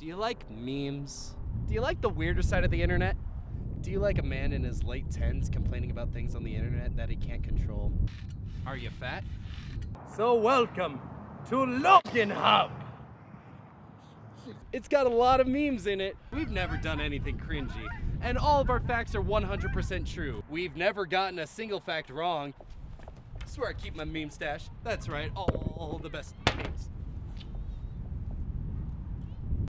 Do you like memes? Do you like the weirder side of the internet? Do you like a man in his late 10s complaining about things on the internet that he can't control? Are you fat? So welcome to Logan Hub. It's got a lot of memes in it. We've never done anything cringy, and all of our facts are 100% true. We've never gotten a single fact wrong. I swear I keep my meme stash. That's right, all the best memes.